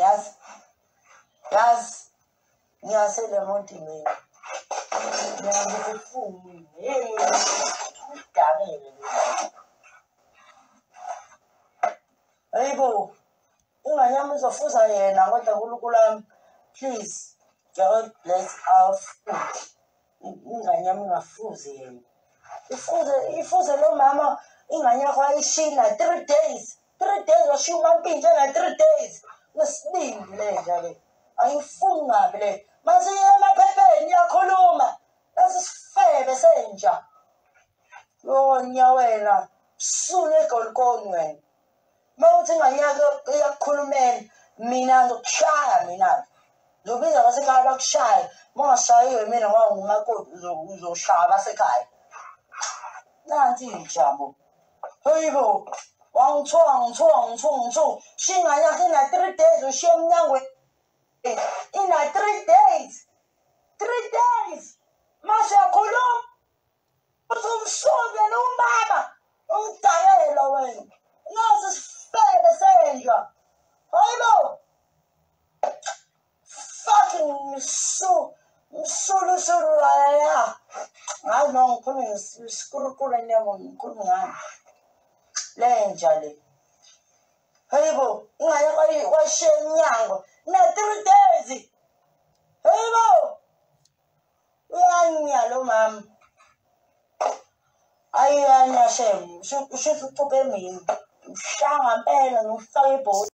yazi ngiyasele monti mina ngiyangifuni udabele hayibo inganyama izofuza yena kodwa uNkulunkulu wami please God bless our food inganyama ingafuzi yena ifuze lo mama ingane yakho ayishina 3 days washiya umampintsha na 3 days nesibindi le njalo ayifuni ngabe le mase emaphepheni iyakhuluma nasisifebe senja yonya wena sule egolokoni wena mawuthi nganyaka iyakukhulumela mina ngizokushaya mina ngizobiza abasekhaya bakushaya mongashayiwe mina ngumakoti uzoshaya abasekhaya nanti ijabo hayibo wangithuwa shinganya ina 3 days ushiya emnyangweni ina 3 days mase yakhuluma uzumsube nombaba ungidayela wena nazi sifebe senja hayibo fucking msulu ya ngazi no ngikhuluma ngisikurukula nyamo ngikhuluma ngani lenja le hayibo ingane washiya emnyango na 3 days hayibo uyanya lo mama ayanya shem usho ucuphe mina ushanga impela ngifake ibhola